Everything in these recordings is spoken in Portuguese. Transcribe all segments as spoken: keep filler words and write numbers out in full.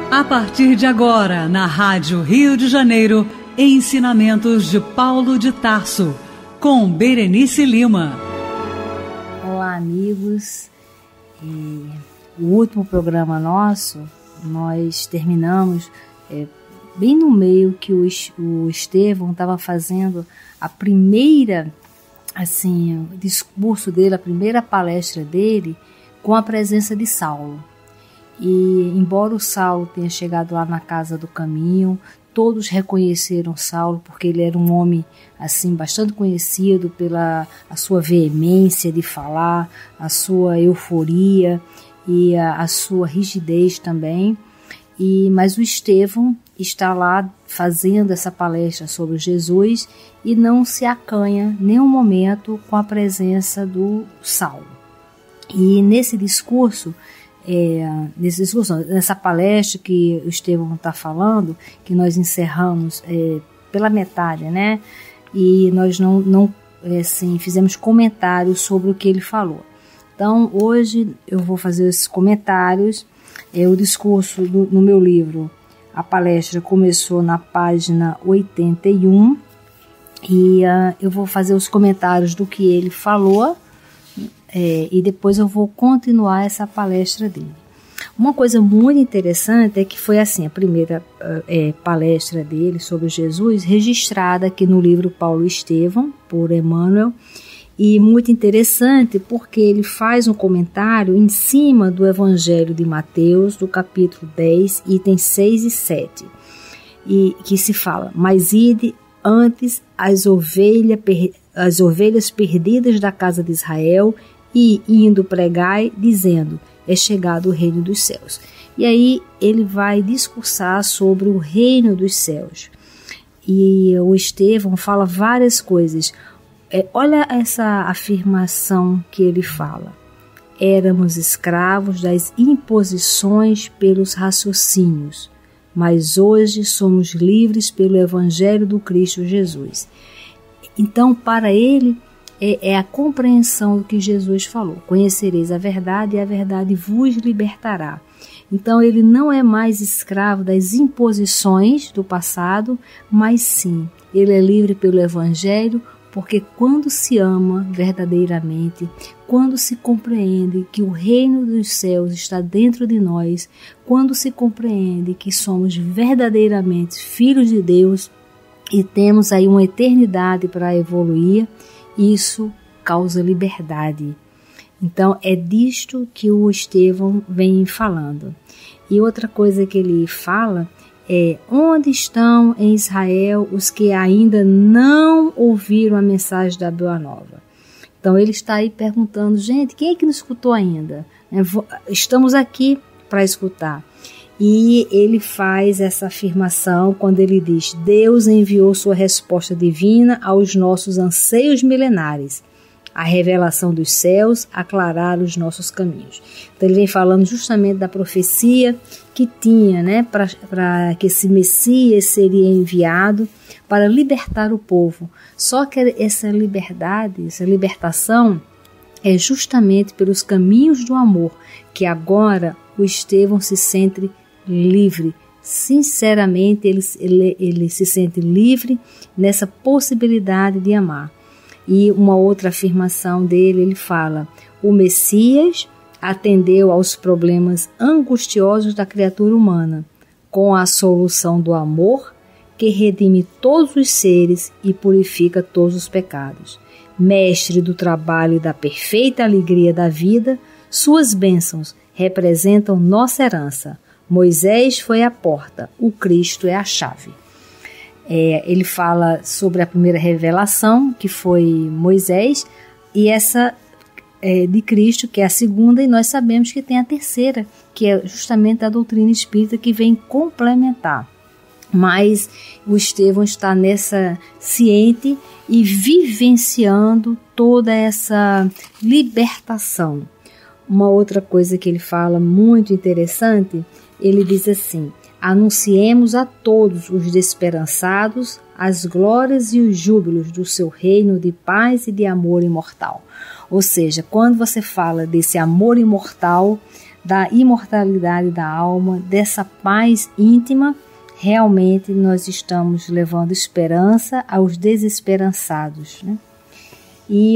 A partir de agora, na Rádio Rio de Janeiro, ensinamentos de Paulo de Tarso, com Berenice Lima. Olá, amigos. E o último programa nosso, nós terminamos é, bem no meio que o, o Estevão estava fazendo a primeira, assim, o discurso dele, a primeira palestra dele, com a presença de Saulo. E embora o Saulo tenha chegado lá na casa do caminho, todos reconheceram Saulo porque ele era um homem assim bastante conhecido pela a sua veemência de falar, a sua euforia e a, a sua rigidez também. E mas o Estevão está lá fazendo essa palestra sobre Jesus e não se acanha nenhum momento com a presença do Saulo. E nesse discurso É, nesse discurso, nessa palestra que o Estevão está falando, que nós encerramos é, pela metade, né? E nós não, não é, assim, fizemos comentários sobre o que ele falou. Então, hoje eu vou fazer esses comentários. É, o discurso do, no meu livro, a palestra começou na página oitenta e um e uh, eu vou fazer os comentários do que ele falou. É, e depois eu vou continuar essa palestra dele. Uma coisa muito interessante é que foi assim, a primeira é, palestra dele sobre Jesus, registrada aqui no livro Paulo Estevão, por Emmanuel, e muito interessante porque ele faz um comentário em cima do Evangelho de Mateus, do capítulo dez, itens seis e sete, e que se fala: mas ide antes as, ovelha, as ovelhas perdidas da casa de Israel, e indo pregai, dizendo, é chegado o reino dos céus. E aí ele vai discursar sobre o reino dos céus. E o Estevão fala várias coisas. É, olha essa afirmação que ele fala. Éramos escravos das imposições pelos raciocínios, mas hoje somos livres pelo Evangelho do Cristo Jesus. Então, para ele, é a compreensão do que Jesus falou. Conhecereis a verdade e a verdade vos libertará. Então ele não é mais escravo das imposições do passado, mas sim, ele é livre pelo Evangelho, porque quando se ama verdadeiramente, quando se compreende que o reino dos céus está dentro de nós, quando se compreende que somos verdadeiramente filhos de Deus e temos aí uma eternidade para evoluir, isso causa liberdade. Então é disto que o Estevão vem falando. E outra coisa que ele fala é: onde estão em Israel os que ainda não ouviram a mensagem da Boa Nova? Então ele está aí perguntando, gente, quem é que não escutou ainda? Estamos aqui para escutar. E ele faz essa afirmação quando ele diz: Deus enviou sua resposta divina aos nossos anseios milenares, a revelação dos céus, aclarar os nossos caminhos. Então ele vem falando justamente da profecia que tinha, né, para que esse Messias seria enviado para libertar o povo. Só que essa liberdade, essa libertação é justamente pelos caminhos do amor, que agora o Estevão se sente livre. Sinceramente, ele, ele, ele se sente livre nessa possibilidade de amar. E uma outra afirmação dele, ele fala: o Messias atendeu aos problemas angustiosos da criatura humana, com a solução do amor que redime todos os seres e purifica todos os pecados. Mestre do trabalho e da perfeita alegria da vida, suas bênçãos representam nossa herança. Moisés foi a porta, o Cristo é a chave. É, ele fala sobre a primeira revelação, que foi Moisés, e essa é, de Cristo, que é a segunda, e nós sabemos que tem a terceira, que é justamente a doutrina espírita, que vem complementar. Mas o Estevão está nessa ciente e vivenciando toda essa libertação. Uma outra coisa que ele fala muito interessante, ele diz assim: anunciemos a todos os desesperançados as glórias e os júbilos do seu reino de paz e de amor imortal. Ou seja, quando você fala desse amor imortal, da imortalidade da alma, dessa paz íntima, realmente nós estamos levando esperança aos desesperançados, né? E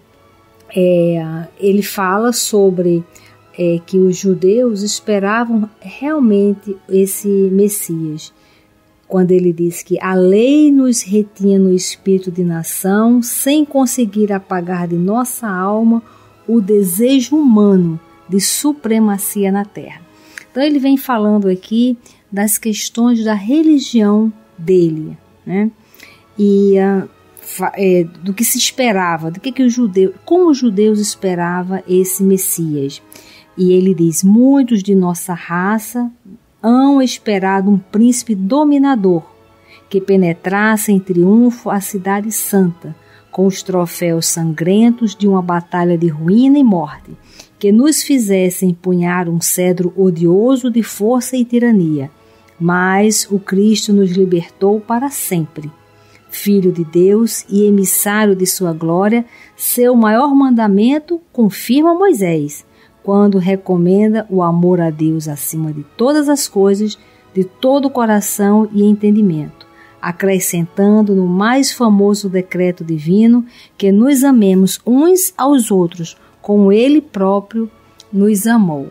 é, ele fala sobre é, que os judeus esperavam realmente esse Messias, quando ele diz que a lei nos retinha no espírito de nação, sem conseguir apagar de nossa alma o desejo humano de supremacia na terra. Então ele vem falando aqui das questões da religião dele, né? E uh, é, do que se esperava, do que, que os judeus, como os judeus esperavam esse Messias. E ele diz: muitos de nossa raça hão esperado um príncipe dominador que penetrasse em triunfo a cidade santa, com os troféus sangrentos de uma batalha de ruína e morte, que nos fizesse empunhar um cedro odioso de força e tirania. Mas o Cristo nos libertou para sempre. Filho de Deus e emissário de sua glória, seu maior mandamento confirma Moisés, quando recomenda o amor a Deus acima de todas as coisas, de todo o coração e entendimento, acrescentando no mais famoso decreto divino que nos amemos uns aos outros, como Ele próprio nos amou.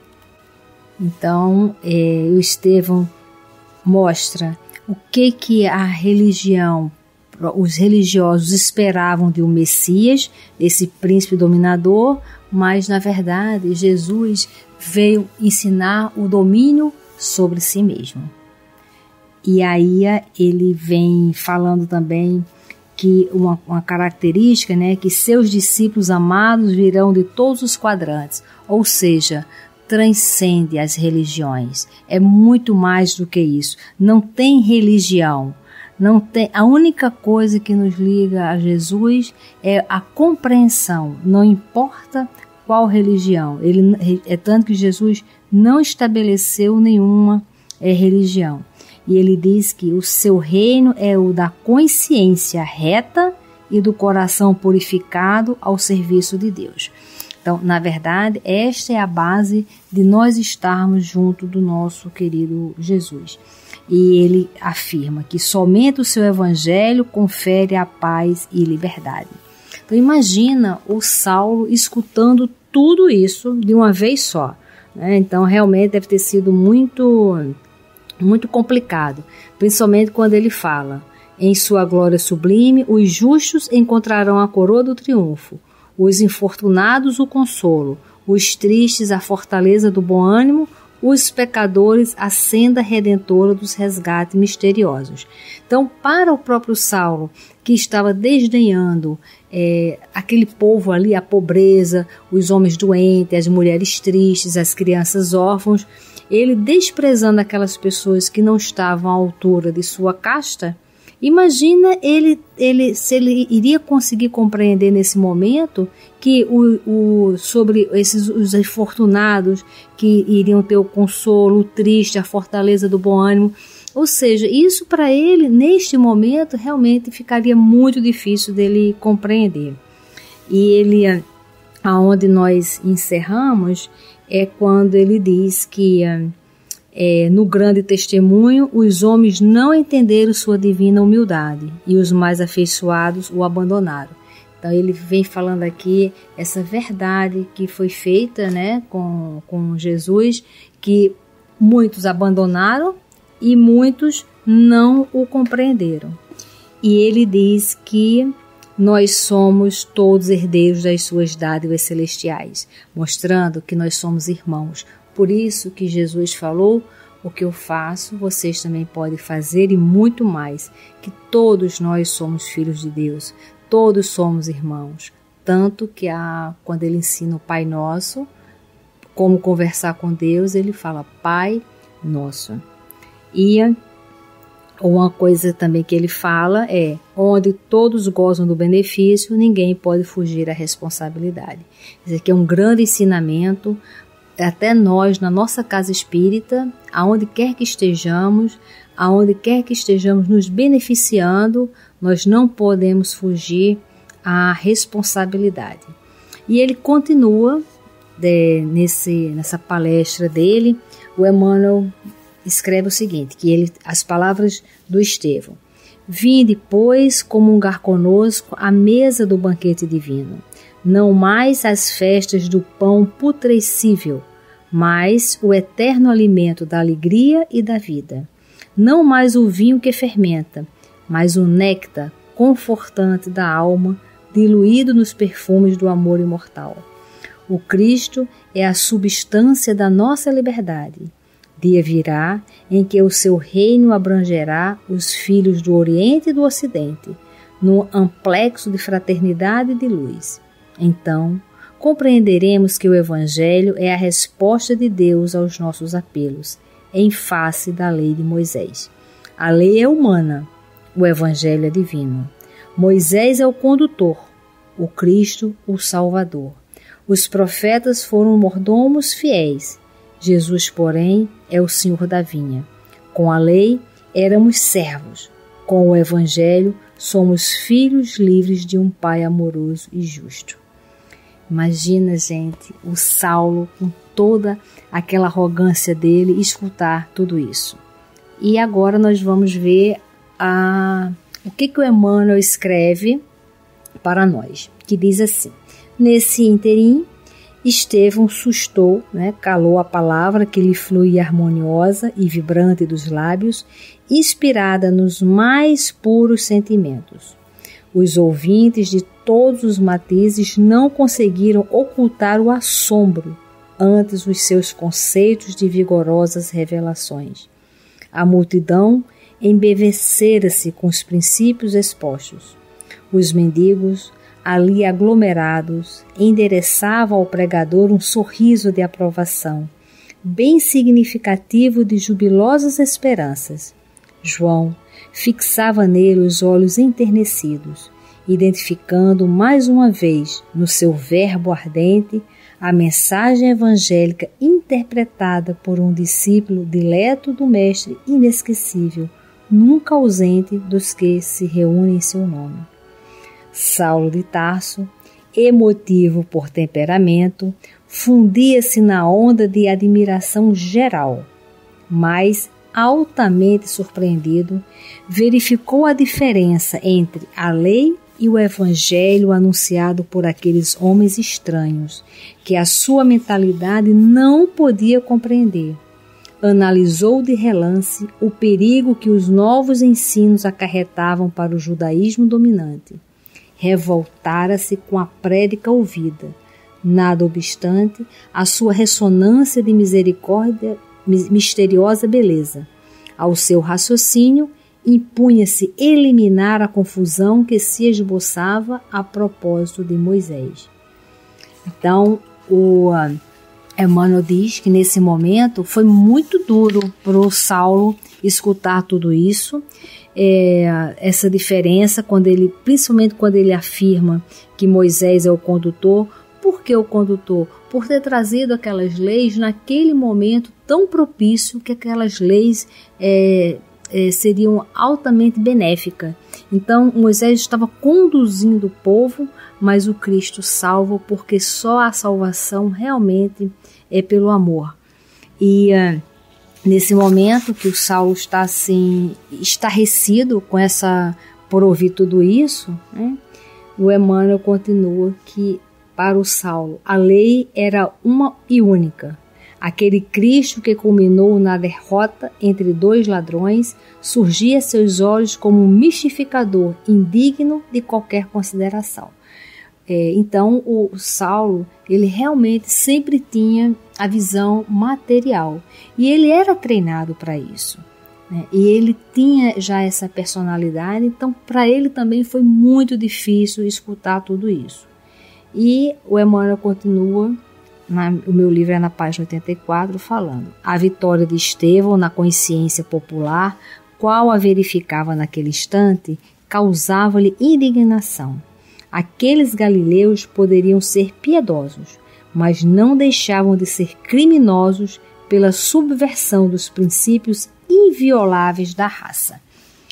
Então, é, o Estevão mostra o que, que a religião, os religiosos esperavam de um Messias, esse príncipe dominador, mas na verdade Jesus veio ensinar o domínio sobre si mesmo. E aí ele vem falando também que uma, uma característica, né, que seus discípulos amados virão de todos os quadrantes, ou seja, transcende as religiões. É muito mais do que isso. Não tem religião. Não tem, a única coisa que nos liga a Jesus é a compreensão, não importa qual religião. Ele, é tanto que Jesus não estabeleceu nenhuma é, religião. E ele diz que o seu reino é o da consciência reta e do coração purificado ao serviço de Deus. Então, na verdade, esta é a base de nós estarmos junto do nosso querido Jesus. E ele afirma que somente o seu evangelho confere a paz e liberdade. Então imagina o Saulo escutando tudo isso de uma vez só, né? Então realmente deve ter sido muito, muito complicado, principalmente quando ele fala: em sua glória sublime, os justos encontrarão a coroa do triunfo, os infortunados o consolo, os tristes a fortaleza do bom ânimo, os pecadores a senda redentora dos resgates misteriosos. Então, para o próprio Saulo, que estava desdenhando é, aquele povo ali, a pobreza, os homens doentes, as mulheres tristes, as crianças órfãos, ele desprezando aquelas pessoas que não estavam à altura de sua casta, imagina ele, ele, se ele iria conseguir compreender nesse momento que o, o, sobre esses os infortunados que iriam ter o consolo, o triste, a fortaleza do bom ânimo. Ou seja, isso para ele, neste momento, realmente ficaria muito difícil dele compreender. E ele, aonde nós encerramos, é quando ele diz que É, no grande testemunho, os homens não entenderam sua divina humildade e os mais afeiçoados o abandonaram. Então ele vem falando aqui essa verdade que foi feita, né, com, com Jesus, que muitos abandonaram e muitos não o compreenderam. E ele diz que nós somos todos herdeiros das suas dádivas celestiais, mostrando que nós somos irmãos. Por isso que Jesus falou: o que eu faço, vocês também podem fazer e muito mais, que todos nós somos filhos de Deus, todos somos irmãos. Tanto que a, quando ele ensina o Pai Nosso, como conversar com Deus, ele fala Pai Nosso. E uma coisa também que ele fala é: onde todos gozam do benefício, ninguém pode fugir da responsabilidade. Isso aqui é um grande ensinamento. Até nós, na nossa casa espírita, aonde quer que estejamos, aonde quer que estejamos nos beneficiando, nós não podemos fugir à responsabilidade. E ele continua de, nesse, nessa palestra dele, o Emmanuel escreve o seguinte, que ele, as palavras do Estevão: vinde, pois, comungar conosco à mesa do banquete divino, não mais as festas do pão putrescível, mas o eterno alimento da alegria e da vida. Não mais o vinho que fermenta, mas o néctar confortante da alma, diluído nos perfumes do amor imortal. O Cristo é a substância da nossa liberdade. Dia virá em que o seu reino abrangerá os filhos do Oriente e do Ocidente, num amplexo de fraternidade e de luz. Então, compreenderemos que o Evangelho é a resposta de Deus aos nossos apelos, em face da lei de Moisés. A lei é humana, o Evangelho é divino. Moisés é o condutor, o Cristo o Salvador. Os profetas foram mordomos fiéis. Jesus, porém, é o Senhor da vinha. Com a lei, éramos servos. Com o Evangelho, somos filhos livres de um Pai amoroso e justo. Imagina, gente, o Saulo com toda aquela arrogância dele escutar tudo isso. E agora nós vamos ver a, o que, que o Emmanuel escreve para nós, que diz assim: nesse interim, Estevão sustou, né, calou a palavra que lhe fluía harmoniosa e vibrante dos lábios, inspirada nos mais puros sentimentos. Os ouvintes de todos os matizes não conseguiram ocultar o assombro ante os seus conceitos de vigorosas revelações. A multidão embevecera-se com os princípios expostos. Os mendigos, ali aglomerados, endereçavam ao pregador um sorriso de aprovação, bem significativo de jubilosas esperanças. João fixava nele os olhos enternecidos, identificando mais uma vez, no seu verbo ardente, a mensagem evangélica interpretada por um discípulo dileto do Mestre inesquecível, nunca ausente dos que se reúnem em seu nome. Saulo de Tarso, emotivo por temperamento, fundia-se na onda de admiração geral, mas, altamente surpreendido, verificou a diferença entre a lei e o evangelho anunciado por aqueles homens estranhos, que a sua mentalidade não podia compreender. Analisou de relance o perigo que os novos ensinos acarretavam para o judaísmo dominante. Revoltara-se com a prédica ouvida. Nada obstante, a sua ressonância de misericórdia, misteriosa beleza. Ao seu raciocínio, impunha-se eliminar a confusão que se esboçava a propósito de Moisés. Então, o uh, Emmanuel diz que nesse momento foi muito duro para o Saulo escutar tudo isso, é, essa diferença, quando ele, principalmente quando ele afirma que Moisés é o condutor. Por que o condutor? Por ter trazido aquelas leis naquele momento tão propício que aquelas leis é, é, seriam altamente benéficas. Então Moisés estava conduzindo o povo, mas o Cristo salva, porque só a salvação realmente é pelo amor. E uh, nesse momento que o Saulo está assim, estarrecido com essa, por ouvir tudo isso, né, o Emmanuel continua que para o Saulo, a lei era uma e única. Aquele Cristo que culminou na derrota entre dois ladrões surgia a seus olhos como um mistificador indigno de qualquer consideração. É, então, o Saulo, ele realmente sempre tinha a visão material. E ele era treinado para isso, né? E ele tinha já essa personalidade, então para ele também foi muito difícil escutar tudo isso. E o Emmanuel continua, na, o meu livro é na página oitenta e quatro, falando: a vitória de Estevão na consciência popular, qual a verificava naquele instante, causava-lhe indignação. Aqueles galileus poderiam ser piedosos, mas não deixavam de ser criminosos pela subversão dos princípios invioláveis da raça.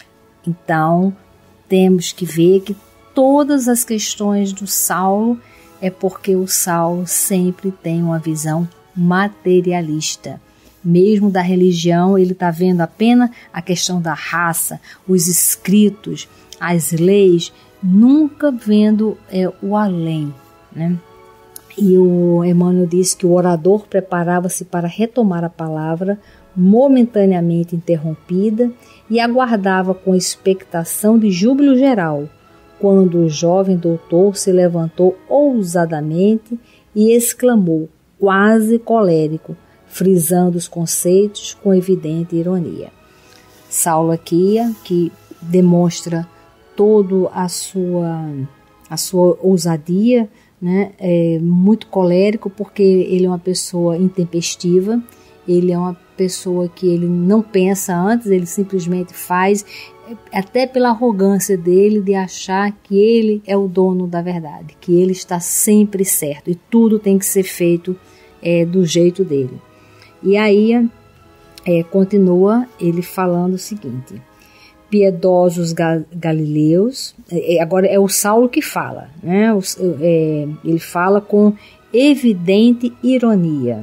Então, temos que ver que todas as questões do Saulo é porque o Saulo sempre tem uma visão materialista. Mesmo da religião, ele está vendo apenas a questão da raça, os escritos, as leis, nunca vendo é, o além, né? E o Emmanuel disse que o orador preparava-se para retomar a palavra, momentaneamente interrompida, e aguardava com expectação de júbilo geral, quando o jovem doutor se levantou ousadamente e exclamou, quase colérico, frisando os conceitos com evidente ironia. Saulo aqui, que demonstra toda a sua, a sua ousadia, né? É muito colérico, porque ele é uma pessoa intempestiva, ele é uma pessoa que ele não pensa antes, ele simplesmente faz, até pela arrogância dele de achar que ele é o dono da verdade, que ele está sempre certo e tudo tem que ser feito é, do jeito dele. E aí é, continua ele falando o seguinte: piedosos galileus, é, agora é o Saulo que fala, né? O, é, ele fala com evidente ironia.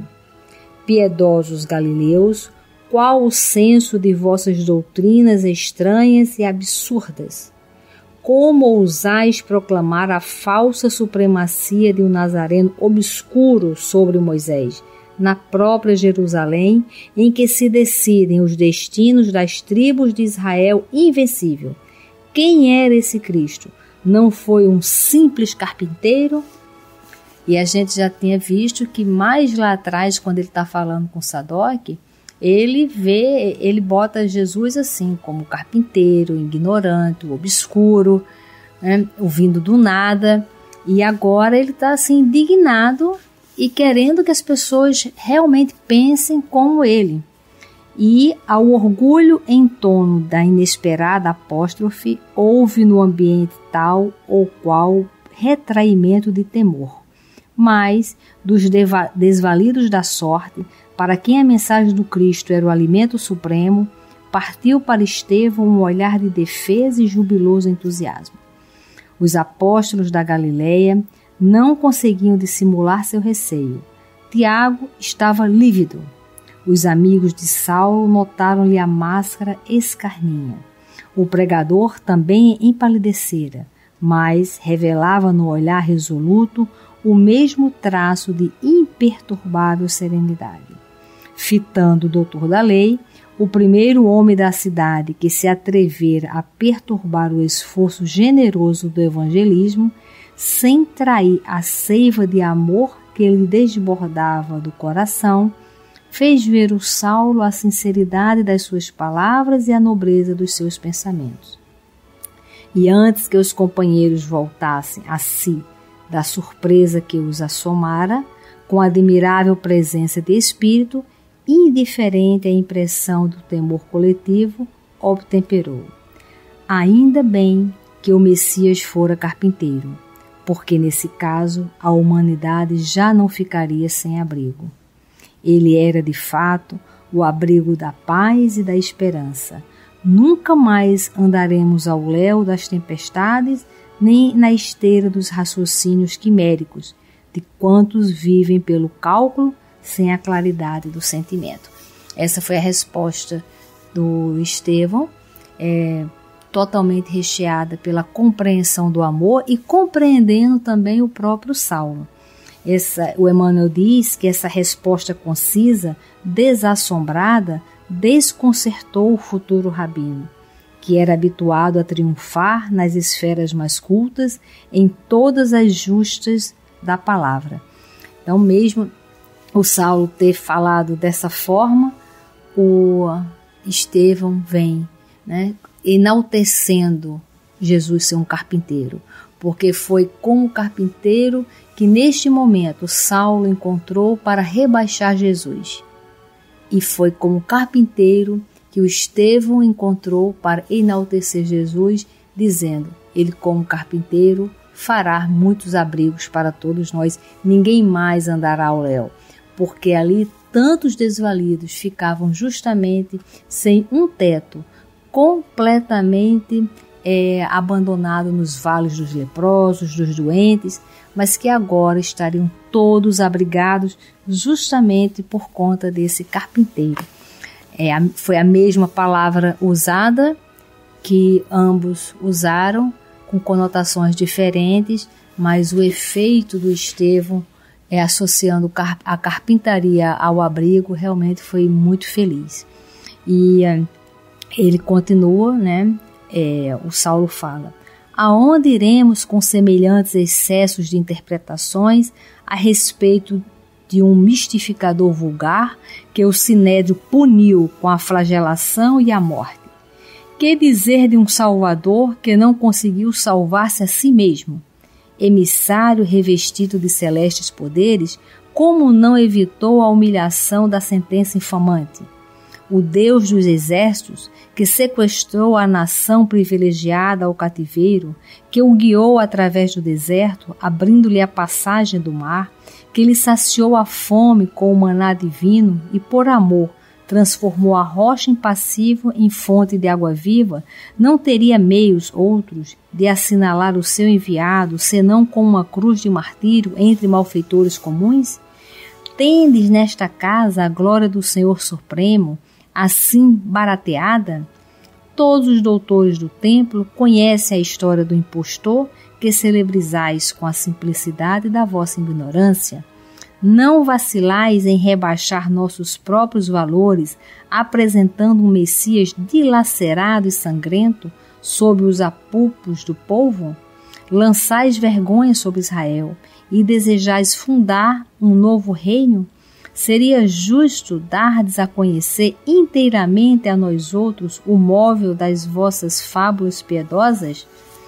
Piedosos galileus, qual o senso de vossas doutrinas estranhas e absurdas? Como ousais proclamar a falsa supremacia de um nazareno obscuro sobre Moisés, na própria Jerusalém, em que se decidem os destinos das tribos de Israel invencível? Quem era esse Cristo? Não foi um simples carpinteiro? E a gente já tinha visto que mais lá atrás, quando ele está falando com Sadoc, ele vê, ele bota Jesus assim, como carpinteiro, ignorante, obscuro, né, o vindo do nada. E agora ele está assim, indignado e querendo que as pessoas realmente pensem como ele. E ao orgulho em torno da inesperada apóstrofe, houve no ambiente tal ou qual retraimento de temor. Mas, dos desvalidos da sorte, para quem a mensagem do Cristo era o alimento supremo, partiu para Estevão um olhar de defesa e jubiloso entusiasmo. Os apóstolos da Galileia não conseguiam dissimular seu receio. Tiago estava lívido. Os amigos de Saulo notaram-lhe a máscara escarninha. O pregador também empalidecera, mas revelava no olhar resoluto o mesmo traço de imperturbável serenidade. Fitando o doutor da lei, o primeiro homem da cidade que se atrevera a perturbar o esforço generoso do evangelismo, sem trair a seiva de amor que lhe desbordava do coração, fez ver o Saulo a sinceridade das suas palavras e a nobreza dos seus pensamentos. E antes que os companheiros voltassem a si da surpresa que os assomara, com admirável presença de espírito, indiferente à impressão do temor coletivo, obtemperou: ainda bem que o Messias fora carpinteiro, porque nesse caso a humanidade já não ficaria sem abrigo. Ele era de fato o abrigo da paz e da esperança. Nunca mais andaremos ao léu das tempestades, nem na esteira dos raciocínios quiméricos, de quantos vivem pelo cálculo sem a claridade do sentimento. Essa foi a resposta do Estevão, é, totalmente recheada pela compreensão do amor e compreendendo também o próprio Saulo. Essa, o Emmanuel diz que essa resposta concisa, desassombrada, desconcertou o futuro rabino, que era habituado a triunfar nas esferas mais cultas em todas as justas da palavra. Então, mesmo o Saulo ter falado dessa forma, o Estevão vem, né, enaltecendo Jesus ser um carpinteiro, porque foi como carpinteiro que neste momento Saulo encontrou para rebaixar Jesus. E foi como carpinteiro que o Estevão encontrou para enaltecer Jesus, dizendo: ele como carpinteiro fará muitos abrigos para todos nós, ninguém mais andará ao léu, porque ali tantos desvalidos ficavam justamente sem um teto, completamente é, abandonado nos vales dos leprosos, dos doentes, mas que agora estariam todos abrigados justamente por conta desse carpinteiro. É, foi a mesma palavra usada que ambos usaram, com conotações diferentes, mas o efeito do Estevão, é, associando a carpintaria ao abrigo, realmente foi muito feliz. E é, ele continua, né? É, o Saulo fala: aonde iremos com semelhantes excessos de interpretações a respeito de um mistificador vulgar que o Sinédrio puniu com a flagelação e a morte? Que dizer de um Salvador que não conseguiu salvar-se a si mesmo? Emissário revestido de celestes poderes, como não evitou a humilhação da sentença infamante? O Deus dos exércitos, que sequestrou a nação privilegiada ao cativeiro, que o guiou através do deserto, abrindo-lhe a passagem do mar, que lhe saciou a fome com o maná divino e, por amor, transformou a rocha impassível em fonte de água viva, não teria meios outros de assinalar o seu enviado, senão com uma cruz de martírio entre malfeitores comuns? Tendes nesta casa a glória do Senhor Supremo, assim barateada? Todos os doutores do templo conhecem a história do impostor que celebrizais com a simplicidade da vossa ignorância. Não vacilais em rebaixar nossos próprios valores, apresentando um Messias dilacerado e sangrento sob os apupos do povo? Lançais vergonha sobre Israel e desejais fundar um novo reino? Seria justo dardes a conhecer inteiramente a nós outros o móvel das vossas fábulas piedosas?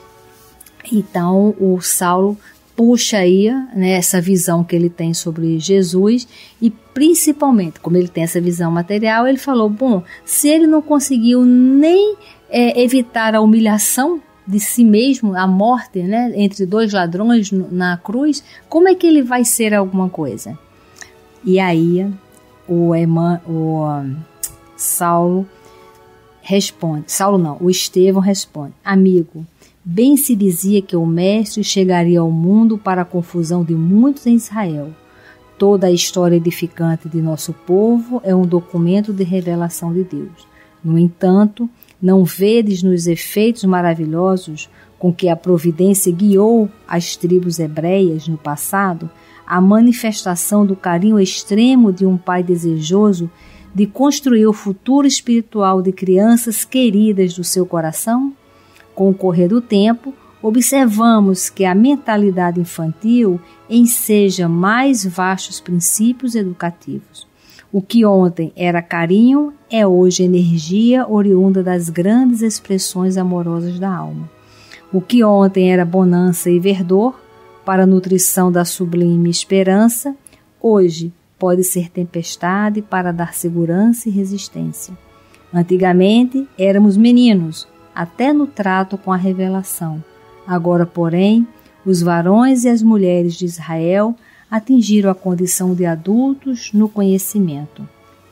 Então o Saulo puxa aí, né, essa visão que ele tem sobre Jesus e principalmente, como ele tem essa visão material, ele falou, bom, se ele não conseguiu nem é, evitar a humilhação de si mesmo, a morte, né, entre dois ladrões na cruz, como é que ele vai ser alguma coisa? E aí o, Eman, o um, Saulo responde, Saulo não, o Estevão responde, amigo, bem se dizia que o Mestre chegaria ao mundo para a confusão de muitos em Israel. Toda a história edificante de nosso povo é um documento de revelação de Deus. No entanto, não vedes nos efeitos maravilhosos com que a providência guiou as tribos hebreias no passado a manifestação do carinho extremo de um pai desejoso de construir o futuro espiritual de crianças queridas do seu coração? Com o correr do tempo, observamos que a mentalidade infantil enseja mais vastos princípios educativos. O que ontem era carinho é hoje energia oriunda das grandes expressões amorosas da alma. O que ontem era bonança e verdor, para a nutrição da sublime esperança, hoje pode ser tempestade para dar segurança e resistência. Antigamente éramos meninos, até no trato com a revelação. Agora, porém, os varões e as mulheres de Israel atingiram a condição de adultos no conhecimento.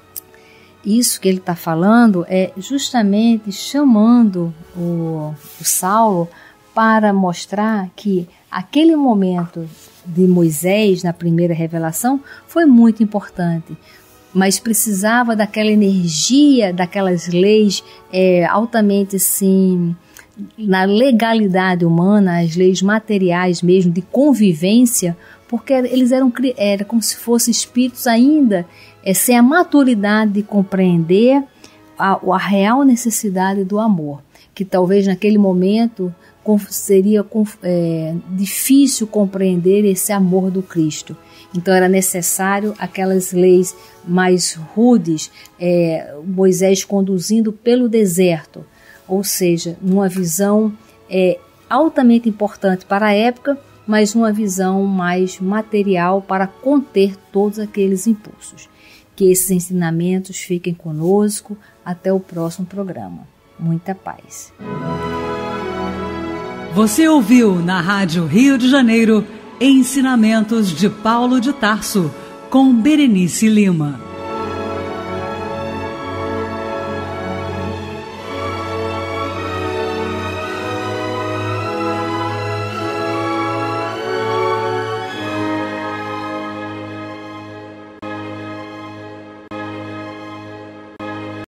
Isso que ele está falando é justamente chamando o, o Saulo para mostrar que aquele momento de Moisés, na primeira revelação, foi muito importante, mas precisava daquela energia, daquelas leis é, altamente assim, na legalidade humana, as leis materiais mesmo, de convivência, porque eles eram era como se fossem espíritos ainda é, sem a maturidade de compreender a, a real necessidade do amor, que talvez naquele momento seria é, difícil compreender esse amor do Cristo. Então era necessário aquelas leis mais rudes, é, Moisés conduzindo pelo deserto, ou seja, numa visão é, altamente importante para a época, mas uma visão mais material para conter todos aqueles impulsos. Que esses ensinamentos fiquem conosco até o próximo programa. Muita paz. Você ouviu na Rádio Rio de Janeiro Ensinamentos de Paulo de Tarso, com Berenice Lima.